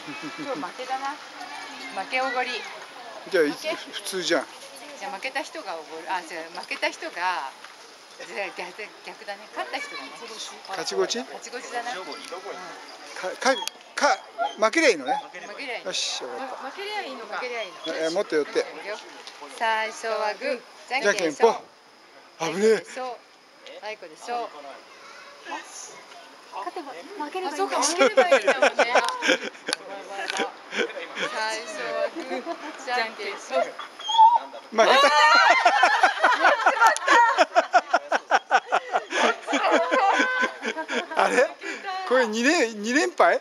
今日負けだな。負けおごり。 じゃあ普通じゃん。 じゃあ負けた人がおごる。あ、違う、負けた人が。じゃあ逆だね。勝った人だね。 勝ちごち？ 勝ちごちだな。 負けりゃいいのね。 負けりゃいい。 よし、よかった。 負けりゃいいのか。負けりゃいいの。 もっと寄って。 最初はグー、じゃんけんぽん。危ねえ。 あいこでしょ。 勝てば負ければいい。 そうか、負ければいいんだもんね。最初はグー、じゃんけんしょ。 負けた。あれ？これ2連敗？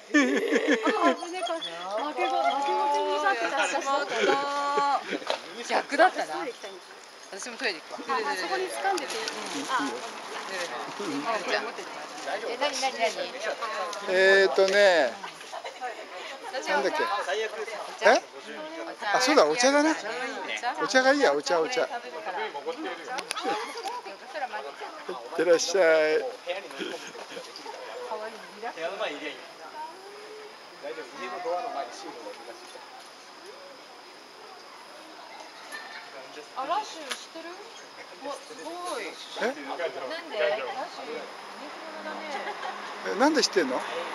逆だったな。私もトイレ行くわ。 あそこに掴んでて。 なんだっけ？あ、そうだ、お茶だな。お茶がいいや、お茶。いってらっしゃい。 あ、ラッシュ知ってる？すごい。なんで？ラッシュなんで知ってんの？